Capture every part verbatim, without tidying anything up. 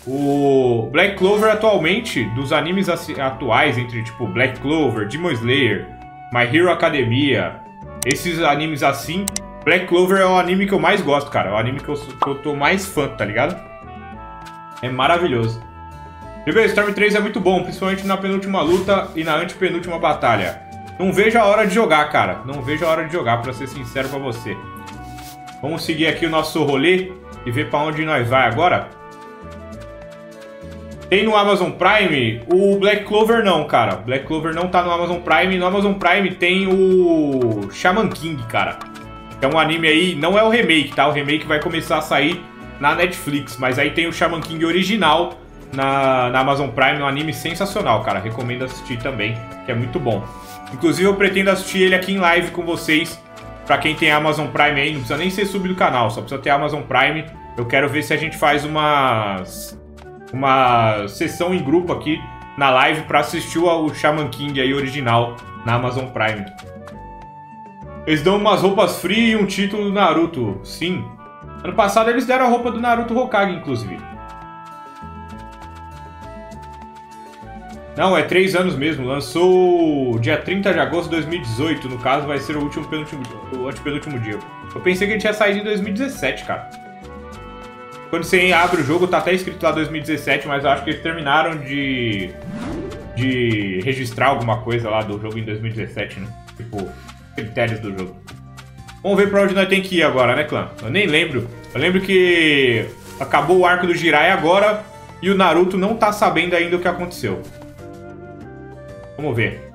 O Black Clover atualmente, dos animes atuais, entre tipo Black Clover, Demon Slayer, My Hero Academia, esses animes assim, Black Clover é o anime que eu mais gosto, cara. É o anime que eu, que eu tô mais fã, tá ligado? É maravilhoso. Bebê, Storm três é muito bom, principalmente na penúltima luta e na antepenúltima batalha. Não vejo a hora de jogar, cara. Não vejo a hora de jogar, pra ser sincero pra você. Vamos seguir aqui o nosso rolê e ver pra onde nós vai agora. Tem no Amazon Prime o Black Clover não, cara. Black Clover não tá no Amazon Prime. No Amazon Prime tem o Shaman King, cara. É um anime aí, não é o remake, tá? O remake vai começar a sair na Netflix. Mas aí tem o Shaman King original na, na Amazon Prime. Um anime sensacional, cara. Recomendo assistir também, que é muito bom. Inclusive eu pretendo assistir ele aqui em live com vocês. Pra quem tem Amazon Prime aí, não precisa nem ser sub do canal, só precisa ter Amazon Prime. Eu quero ver se a gente faz uma, uma sessão em grupo aqui na live pra assistir o Shaman King aí original na Amazon Prime. Eles dão umas roupas free e um título do Naruto. Sim. Ano passado eles deram a roupa do Naruto Hokage, inclusive. Não, é três anos mesmo. Lançou dia trinta de agosto de dois mil e dezoito. No caso, vai ser o último penúltimo, o antepenúltimo dia. Eu pensei que ele tinha saído em dois mil e dezessete, cara. Quando você abre o jogo, tá até escrito lá dois mil e dezessete, mas eu acho que eles terminaram de, de registrar alguma coisa lá do jogo em dois mil e dezessete, né? Tipo, critérios do jogo. Vamos ver pra onde nós tem que ir agora, né, clã? Eu nem lembro. Eu lembro que acabou o arco do Jiraiya agora e o Naruto não tá sabendo ainda o que aconteceu. Vamos ver.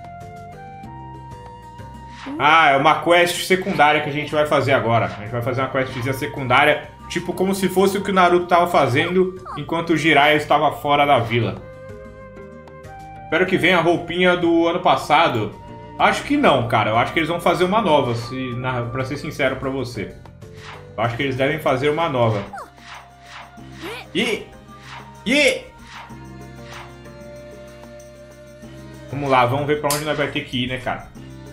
Ah, é uma quest secundária que a gente vai fazer agora. A gente vai fazer uma questzinha secundária, tipo como se fosse o que o Naruto tava fazendo enquanto o Jiraiya estava fora da vila. Espero que venha a roupinha do ano passado. Acho que não, cara. Eu acho que eles vão fazer uma nova, se, na, pra ser sincero pra você. Eu acho que eles devem fazer uma nova. E... E... Vamos lá, vamos ver pra onde nós vai ter que ir, né, cara?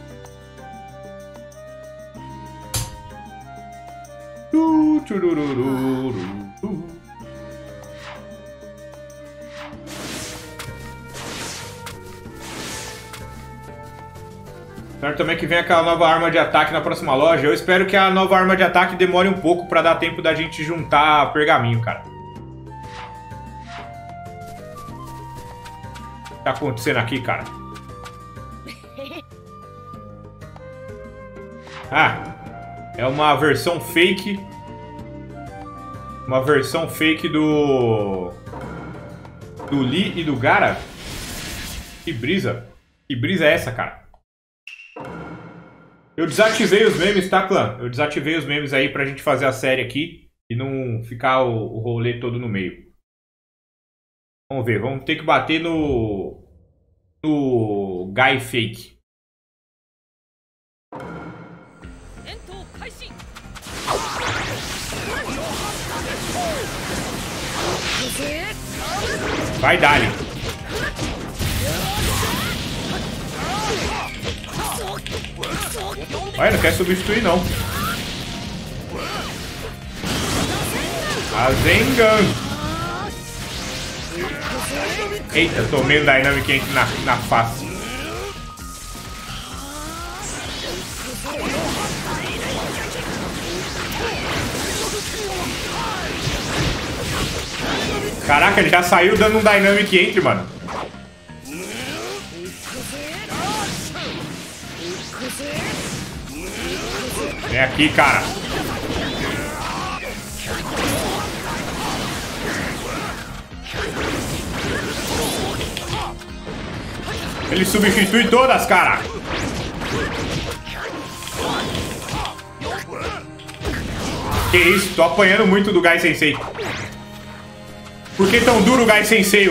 Espero também que venha aquela nova arma de ataque na próxima loja. Eu espero que a nova arma de ataque demore um pouco pra dar tempo da gente juntar pergaminho, cara. O que tá acontecendo aqui, cara? Ah, é uma versão fake. Uma versão fake do... Do Lee e do Gaara. Que brisa. Que brisa é essa, cara? Eu desativei os memes, tá, clã? Eu desativei os memes aí pra gente fazer a série aqui e não ficar o, o rolê todo no meio. Vamos ver, vamos ter que bater no... No Guy Fake. Vai, Dali. Vai, não quer substituir, não. A Zengan. Eita, tomei um Dynamic Entry na, na face. Caraca, ele já saiu dando um Dynamic Entry, mano. Vem aqui, cara. Ele substitui todas, cara. Que isso, tô apanhando muito do Gai Sensei. Por que tão duro o Gai Sensei?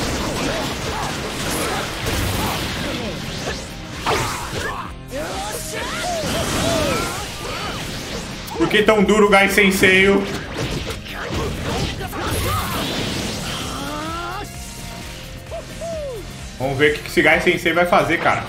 Por que tão duro o Gai Sensei? Vamos ver o que esse Gai Sensei vai fazer, cara.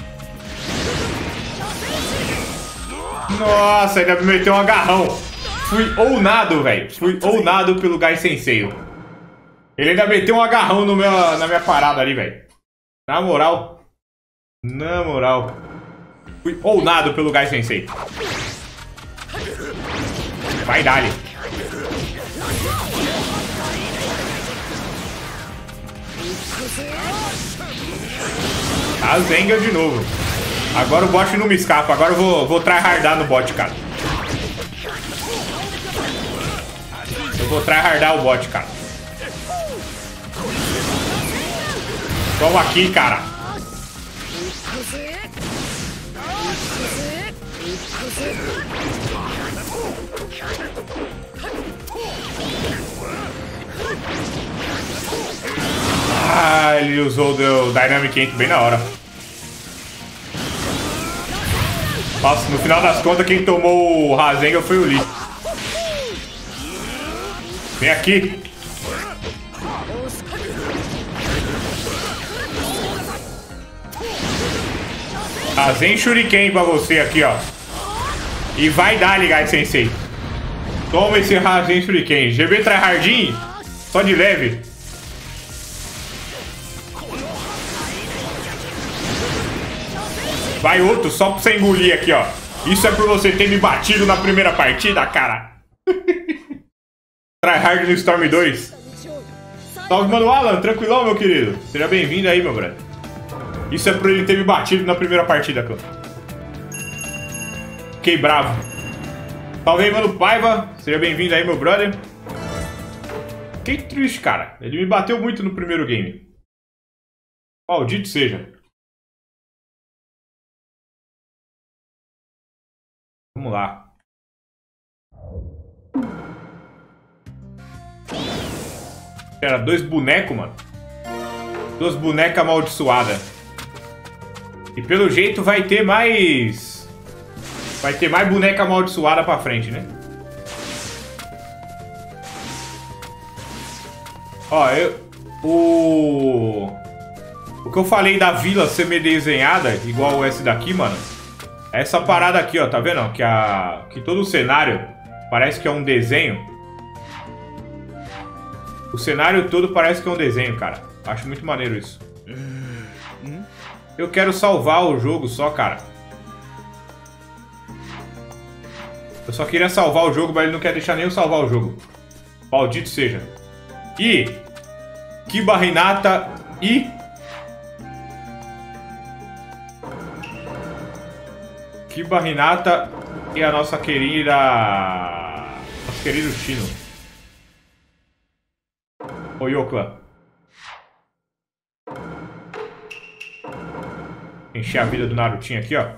Nossa, ainda me meteu um agarrão. Fui ounado, velho. Fui ounado pelo Gai Sensei. Ele ainda meteu um agarrão no meu, na minha parada ali, velho. Na moral. Na moral. Fui ounado pelo Gai Sensei. Vai, dali. A Zenga de novo. Agora o bot não me escapa. Agora eu vou, vou tryhardar no bot, cara. Eu vou tryhardar o bot, cara. Toma aqui, cara. Ah, ele usou o Dynamic Ink bem na hora. Nossa, no final das contas, quem tomou o Rasengan foi o Lee. Vem aqui. Rasen Shuriken pra você aqui, ó. E vai dar, Gai Sensei. Toma esse Rasen Shuriken. G B tryhardinho, só de leve. Vai outro, só pra você engolir aqui, ó. Isso é por você ter me batido na primeira partida, cara. Tryhard no Storm dois. Salve, mano, Alan. Tranquilão, meu querido. Seja bem-vindo aí, meu brother. Isso é por ele ter me batido na primeira partida, cara. Fiquei bravo. Salve aí, mano, Paiva. Seja bem-vindo aí, meu brother. Fiquei triste, cara. Ele me bateu muito no primeiro game. Maldito seja. Vamos lá. Era dois bonecos, mano. Duas bonecas amaldiçoadas. E pelo jeito vai ter mais... Vai ter mais boneca amaldiçoada pra frente, né? Ó, eu... O... O que eu falei da vila ser meio desenhada, igual esse daqui, mano. Essa parada aqui, ó, tá vendo? Que, a... que todo o cenário parece que é um desenho. O cenário todo parece que é um desenho, cara. Acho muito maneiro isso. Eu quero salvar o jogo só, cara. Eu só queria salvar o jogo, mas ele não quer deixar nem eu salvar o jogo. Maldito seja. E... Kiba Hinata e... Kiba Hinata e a nossa querida... Nosso querido Shino. Oyokla. Encher a vida do Narutinho aqui, ó.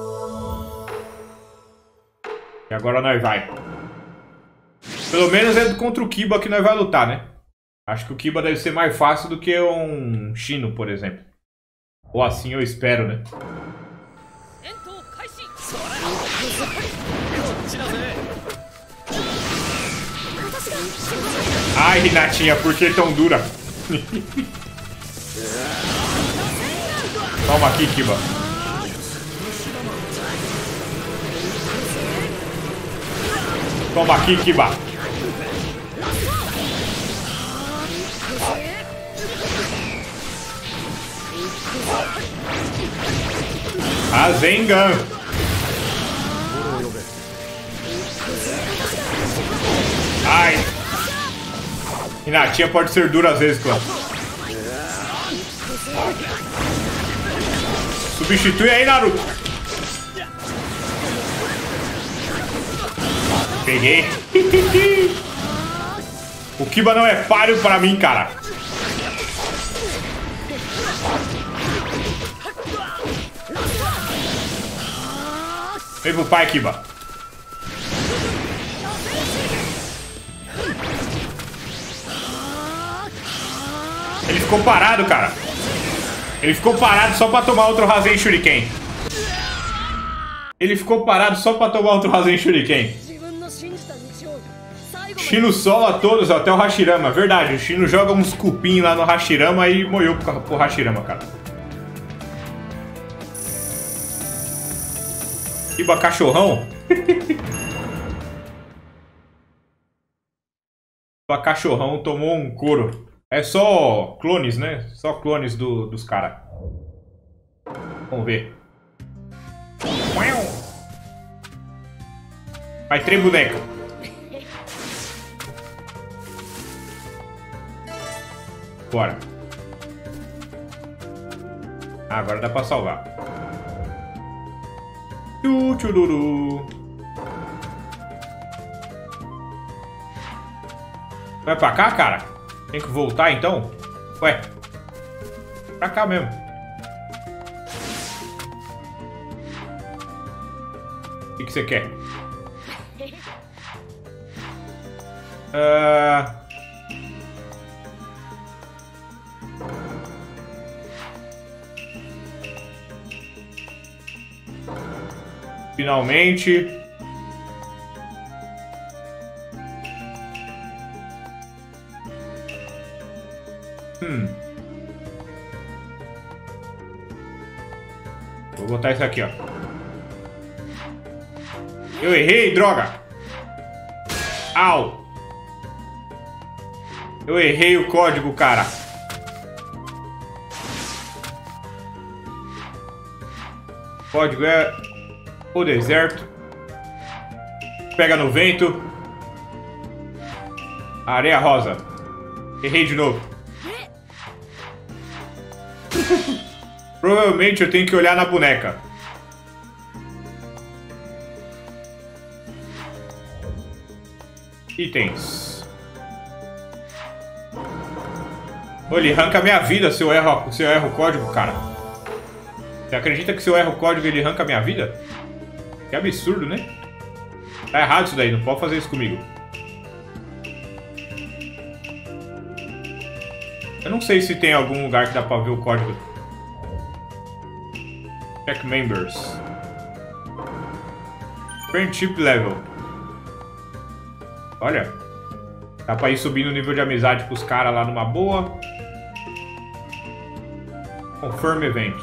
E agora nós vai. Pelo menos é contra o Kiba que nós vai lutar, né? Acho que o Kiba deve ser mais fácil do que um Shino, por exemplo. Ou assim eu espero, né? Ai, Renatinha, por que tão dura? Toma aqui, Kiba. Toma aqui, Kiba. Rasengan. Ai. Renatinha pode ser dura às vezes, clã. Substitui aí, Naruto. Peguei. O Kiba não é páreo pra mim, cara. Vem pro pai, Kiba. Ele ficou parado, cara. Ele ficou parado só pra tomar outro Rasen Shuriken. Ele ficou parado só pra tomar outro Rasen Shuriken. Shino sola todos, até o Hashirama. Verdade, o Shino joga uns cupim lá no Hashirama e moiou pro, pro Hashirama, cara. Kiba cachorrão. O cachorrão tomou um couro. É só clones, né? Só clones do, dos caras. Vamos ver. Vai, três bonecos. Bora. Ah, agora dá pra salvar. Tchururu. Vai pra cá, cara? Tem que voltar então? Ué. Pra cá mesmo. O que que você quer? Ah... Finalmente. Hum. Vou botar isso aqui, ó. Eu errei, droga! Au! Eu errei o código, cara. O código é o deserto. Pega no vento. Areia rosa. Errei de novo. Provavelmente eu tenho que olhar na boneca. Itens. Ô, ele arranca minha vida se eu erro, se eu erro o código, cara. Você acredita que se eu erro o código ele arranca minha vida? Que absurdo, né? Tá errado isso daí, não pode fazer isso comigo. Eu não sei se tem algum lugar que dá pra ver o código. Check members. Friendship level. Olha. Dá pra ir subindo o nível de amizade com os caras lá numa boa. Confirm event.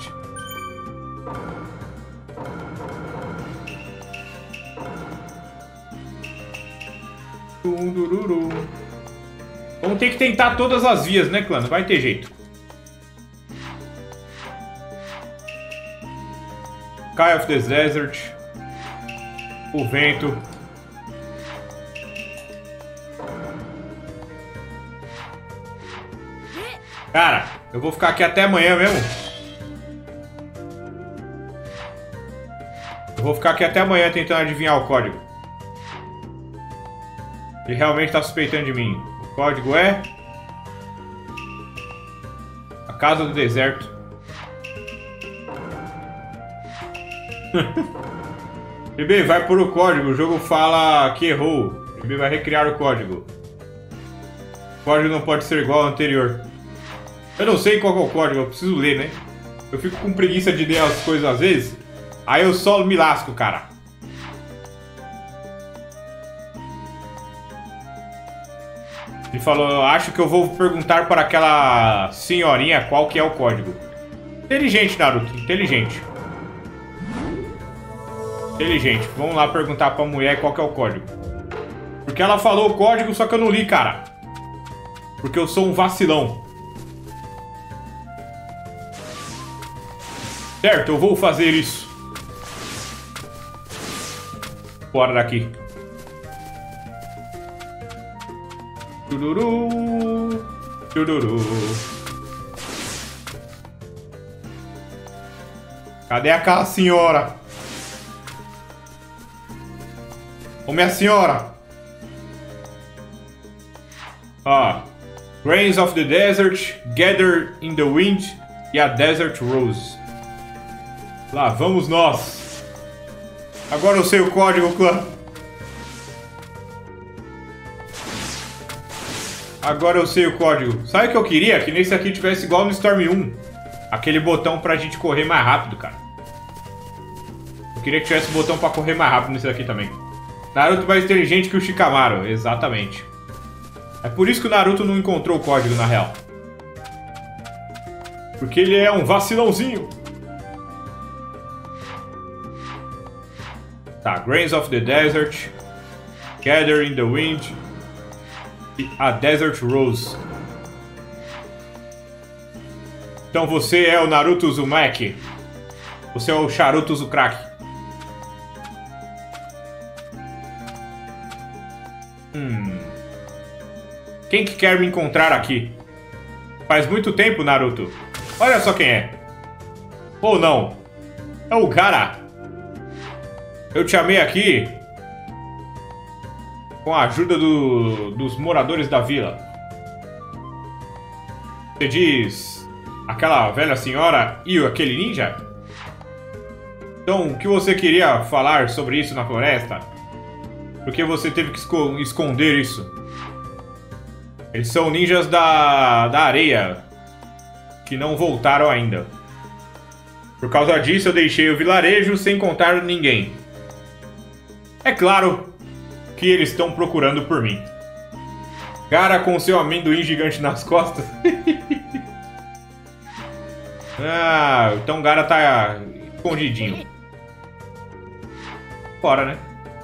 Vamos ter que tentar todas as vias, né, clã? Não vai ter jeito. Sky of the Desert. O vento. Cara, eu vou ficar aqui até amanhã mesmo. Eu vou ficar aqui até amanhã tentando adivinhar o código. Ele realmente tá suspeitando de mim. O código é... A Casa do Deserto. Bebê, vai por o código. O jogo fala que errou. Bebê vai recriar o código. O código não pode ser igual ao anterior. Eu não sei qual é o código, eu preciso ler, né? Eu fico com preguiça de ler as coisas às vezes. Aí eu só me lasco, cara. Ele falou, acho que eu vou perguntar para aquela senhorinha qual que é o código. Inteligente, Naruto, inteligente. Inteligente. Vamos lá perguntar pra mulher qual que é o código. Porque ela falou o código, só que eu não li, cara. Porque eu sou um vacilão. Certo, eu vou fazer isso. Bora daqui. Tururu. Tururu. Cadê aquela senhora? Ô, minha senhora. Ah. Grains of the Desert, Gather in the Wind e a Desert Rose. Lá vamos nós. Agora eu sei o código, clã. Agora eu sei o código. Sabe o que eu queria? Que nesse aqui tivesse igual no Storm um. Aquele botão pra gente correr mais rápido, cara. Eu queria que tivesse botão pra correr mais rápido nesse aqui também. Naruto mais inteligente que o Shikamaru. Exatamente. É por isso que o Naruto não encontrou o código, na real. Porque ele é um vacilãozinho. Tá, Grains of the Desert, Gather in the Wind E a Desert Rose. Então você é o Naruto Uzumaki. Você é o Charuto Uzumaki. Hum. Quem que quer me encontrar aqui? Faz muito tempo, Naruto. Olha só quem é. Ou não. É o Gaara. Eu te chamei aqui com a ajuda do, dos moradores da vila. Você diz aquela velha senhora e aquele ninja? Então, o que você queria falar sobre isso na floresta? Por que você teve que esco esconder isso? Eles são ninjas da, da areia, que não voltaram ainda. Por causa disso, eu deixei o vilarejo sem contar ninguém. É claro que eles estão procurando por mim. Gaara com seu amendoim gigante nas costas. Ah, então Gaara tá escondidinho. Fora, né?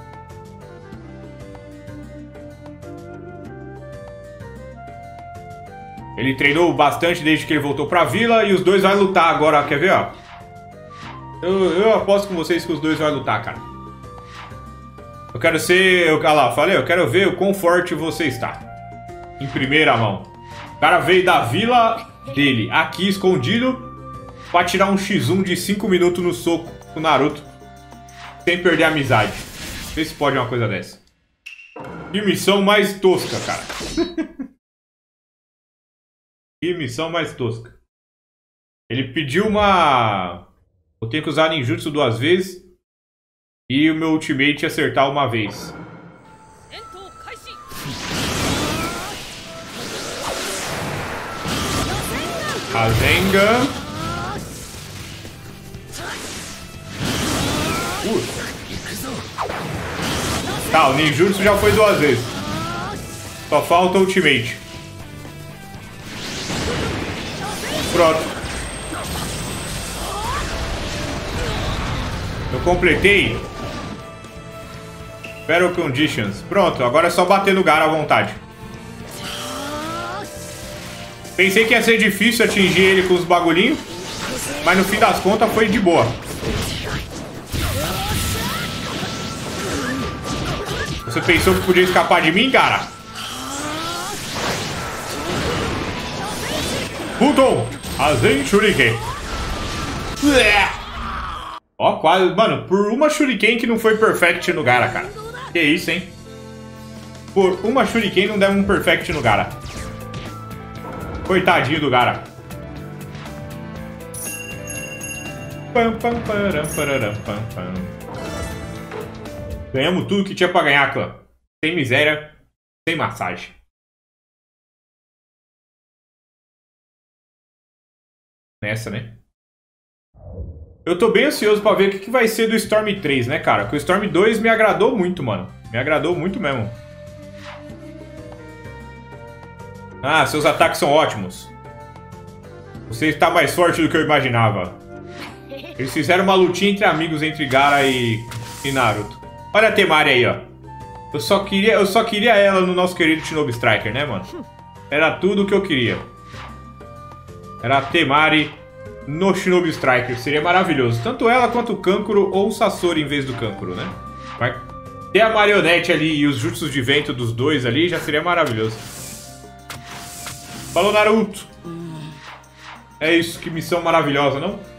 Ele treinou bastante desde que ele voltou pra vila e os dois vão lutar agora, quer ver, ó? Eu, eu aposto com vocês que os dois vão lutar, cara. Eu quero ser... Eu, olha lá, falei, eu quero ver o quão forte você está. Em primeira mão. O cara veio da vila dele, aqui escondido, pra tirar um xis um de cinco minutos no soco com o Naruto. Sem perder a amizade. Vê se pode uma coisa dessa. Que missão mais tosca, cara. Que missão mais tosca. Ele pediu uma... Eu tenho que usar ninjutsu duas vezes. E o meu ultimate acertar uma vez. Rasengan. Uh. Tá, o ninjutsu já foi duas vezes. Só falta o ultimate. Pronto. Eu completei. Battle Conditions. Pronto, agora é só bater no Gaara à vontade. Pensei que ia ser difícil atingir ele com os bagulhinhos, mas no fim das contas foi de boa. Você pensou que podia escapar de mim, cara? Puton! Azen Shuriken. Ó, quase... Mano, por uma Shuriken que não foi perfect no Gaara, cara. Que isso, hein? Por uma Shuriken não deu um perfect no Gaara. Coitadinho do Gaara. Pam, pam, param, pararam, pam, pam. Ganhamos tudo que tinha pra ganhar, clã. Sem miséria, sem massagem. Nessa, né? Eu tô bem ansioso pra ver o que, que vai ser do Storm três, né, cara? Porque o Storm dois me agradou muito, mano. Me agradou muito mesmo. Ah, seus ataques são ótimos. Você está mais forte do que eu imaginava. Eles fizeram uma lutinha entre amigos, entre Gaara e, e Naruto. Olha a Temari aí, ó. Eu só, queria, eu só queria ela no nosso querido Shinobi Striker, né, mano? Era tudo o que eu queria. Era a Temari no Shinobi Striker. Seria maravilhoso. Tanto ela quanto o Kankuro ou o Sasori em vez do Kankuro, né? Vai ter a marionete ali e os jutsus de vento dos dois ali já seria maravilhoso. Falou, Naruto. É isso, que missão maravilhosa, não?